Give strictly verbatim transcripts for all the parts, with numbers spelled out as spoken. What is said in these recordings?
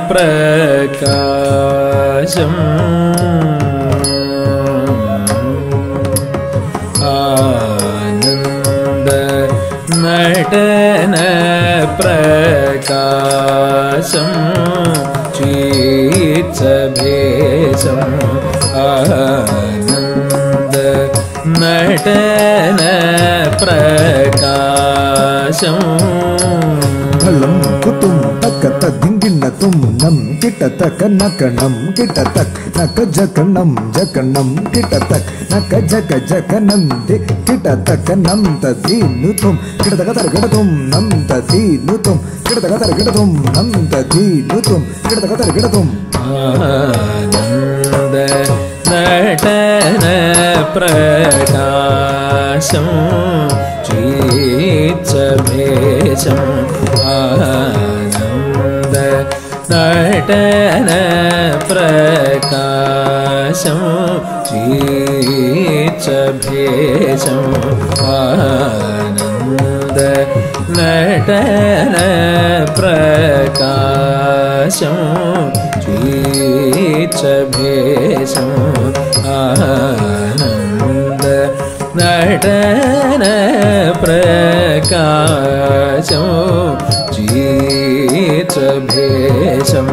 prakasham Ananda natana prakasham chitsabhesam Ananda natana prakasham Dhalam kutum takata dinginatum nam kitatak nakanam kitatak nakajakanam jakanam kitatak nakajakanam de kitatak nam tadinutum kitakatar kitatum nam tadinutum kitakatar kitatum nam tadinutum kitakatar kitatum Ananda natana prakasham chitsabhesam Ananda natana prakasham chitsabhesam Ananda natana prakasham chitsabhesam Ananda natana prakasham chitsabhesam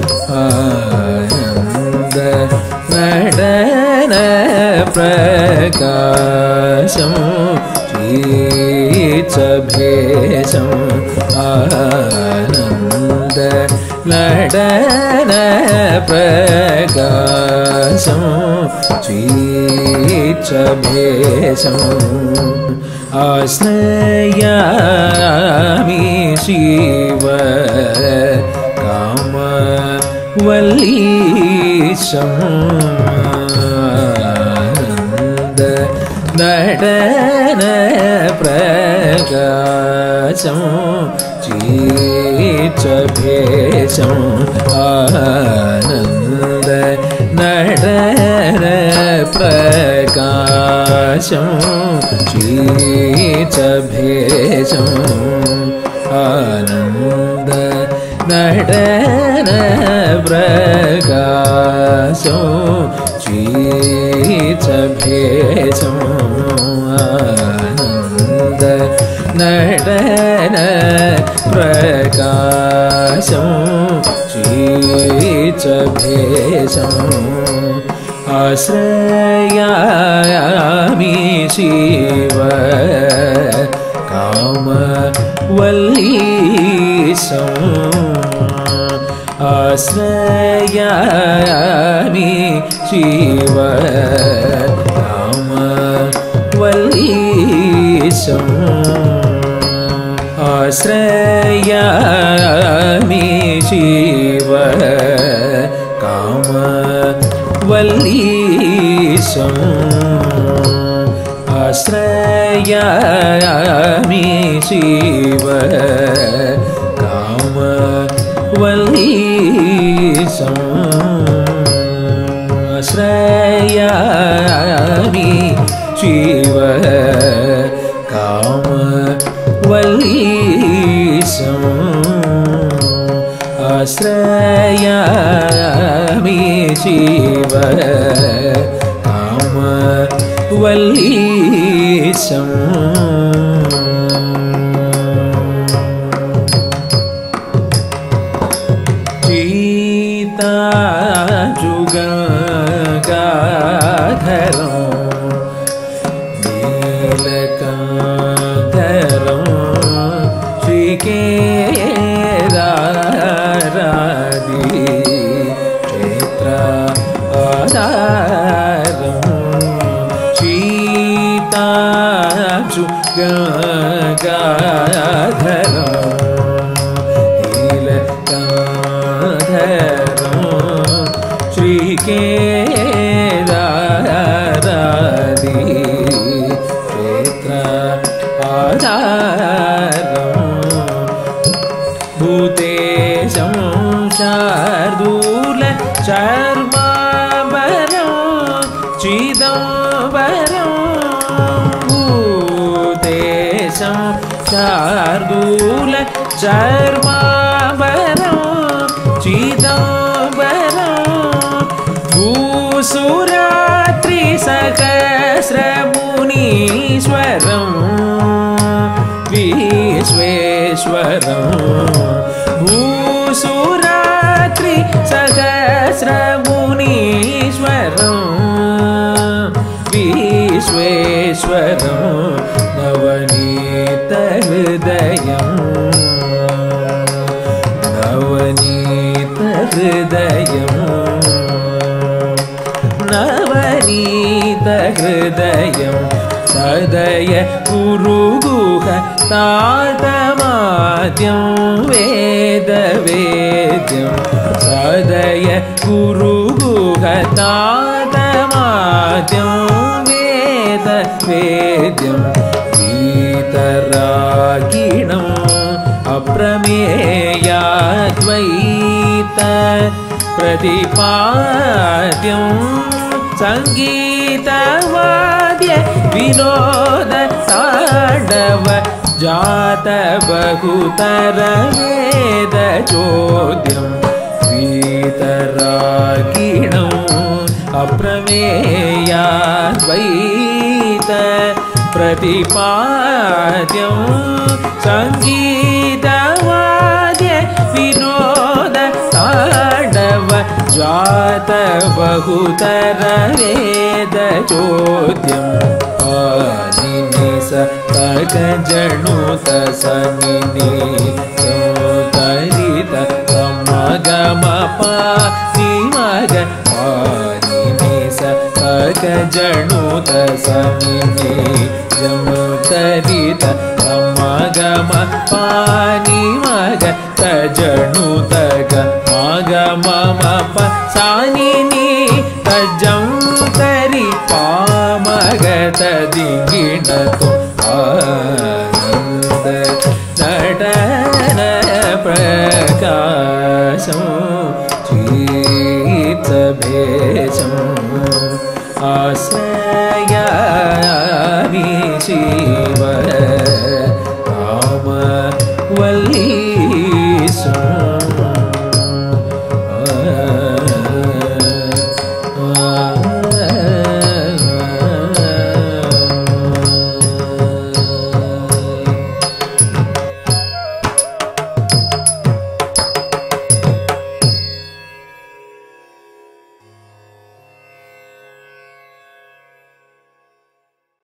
Ananda natana prakasham chitsabhesam Ananda natana prakasham chitsabhesam Asnayami Shiva Kama Valisham Ananda natana prakasham chitsabhesam Ananda natana prakasham chitsabhesam Ananda natana prakasham chitsabhesam Ananda natana prakasham chitsabhesam Asrayami Shiva Kama Valisham Asrayami Shiva Kama Valisham Asrayami Shiva Kama Valisham Asrayami Shiva Kama Valisham Asrayami Shiva Kama Valisham Asrayami Shiva Kama Valisham Chita Jugadharam Neelakantharam Shrikedaradi Kshetra Adaram Chita Jugadharam Shrikedaradi Kshetra Adaram Bhutesham Shardula Charmabaram Chidambaram Bhutesham Shardula Charmabaram Chidambaram भूसुरात्रि सहस्रमुनीश्वरं विश्वेश्वरं भूसुरात्रि सहस्रमुनीश्वरं विश्वेश्वरं नवनीतहृदयं नवनीतहृदयं नवनीतहृदयं सदय Guruguha तातमाद्यं वेदवेद्यं सदय Guruguha तातमाद्यं वेदवेद्यं गीतरागिणम् अप्रमेयाद्वैत प्रतिपाद्यं संगीतवाद्य विनोद ताण्डव जात बहुतर वेद चोद्यं वीतरागिणम् अप्रमेयाद्वैत प्रतिपाद्यं संगीतवाद्य विनोद ताण्डव जात बहुतर वेद चोद्यं पानिनिस तगजणुत सनिनि तरित समगम पानिमग पानिनिस तगजणुत सनिनि जमुतरित समगम पानिमग तजणुतग मगममप सानिनि तजं तरि पामग तदिगिणतो आनन्द नटन प्रकाशं चित्तभेषं आश्रय